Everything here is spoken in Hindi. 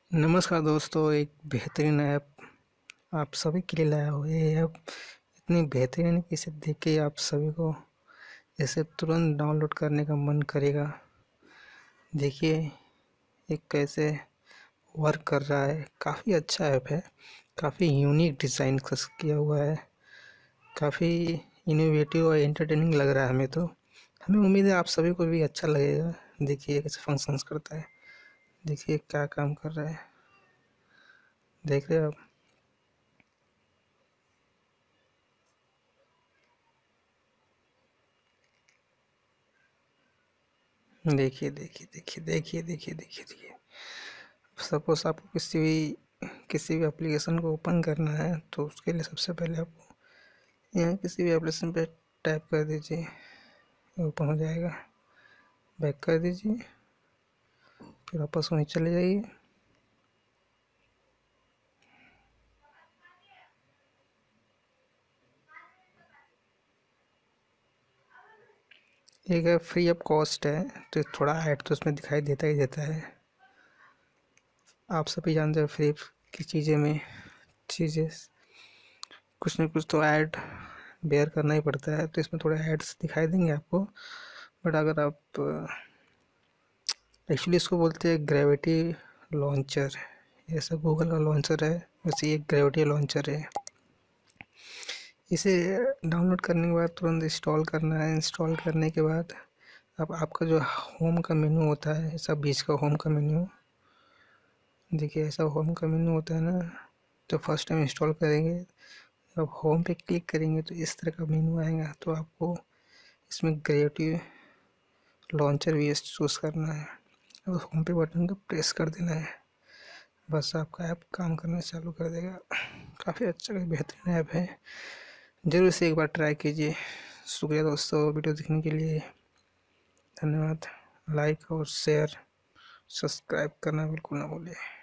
नमस्कार दोस्तों, एक बेहतरीन ऐप आप सभी के लिए लाया हूँ। ये ऐप इतनी बेहतरीन है कि इसे देख के आप सभी को इसे तुरंत डाउनलोड करने का मन करेगा। देखिए ये कैसे वर्क कर रहा है। काफ़ी अच्छा ऐप है, काफ़ी यूनिक डिज़ाइन किया हुआ है, काफ़ी इनोवेटिव और एंटरटेनिंग लग रहा है हमें तो। हमें उम्मीद है आप सभी को भी अच्छा लगेगा। देखिए कैसे फंक्शंस करता है, देखिए क्या काम कर रहा है, देख रहे हो आप। देखिए देखिए देखिए देखिए देखिए देखिए देखिए सपोज आपको किसी भी एप्लीकेशन को ओपन करना है तो उसके लिए सबसे पहले आपको यहाँ किसी भी एप्लीकेशन पे टाइप कर दीजिए, ओपन हो जाएगा। बैक कर दीजिए, फिर वापस वहीं चले जाइए। एक है फ्री ऑफ कॉस्ट है, तो थोड़ा ऐड तो उसमें दिखाई देता ही देता है। आप सभी जानते हो फ्री की चीज़ें कुछ न कुछ तो ऐड बेयर करना ही पड़ता है, तो इसमें थोड़े एड्स दिखाई देंगे आपको। बट अगर आप एक्चुअली इसको बोलते हैं ग्रेविटी लॉन्चर। जैसा गूगल का लॉन्चर है वैसे ये ग्रेविटी लॉन्चर है। इसे डाउनलोड करने के बाद तुरंत इंस्टॉल करना है। इंस्टॉल करने के बाद अब आपका जो होम का मेन्यू होता है, ऐसा बीच का होम का मेन्यू, देखिए ऐसा होम का मेन्यू होता है ना। तो फर्स्ट टाइम इंस्टॉल करेंगे, जब होम पे क्लिक करेंगे तो इस तरह का मेन्यू आएगा। तो आपको इसमें ग्रेविटी लॉन्चर भी चूज़ करना है और होम पे बटन को प्रेस कर देना है। बस आपका ऐप काम करना चालू कर देगा। काफ़ी अच्छा बेहतरीन ऐप है, ज़रूर इसे एक बार ट्राई कीजिए। शुक्रिया दोस्तों वीडियो देखने के लिए, धन्यवाद। लाइक और शेयर सब्सक्राइब करना बिल्कुल ना भूलिए।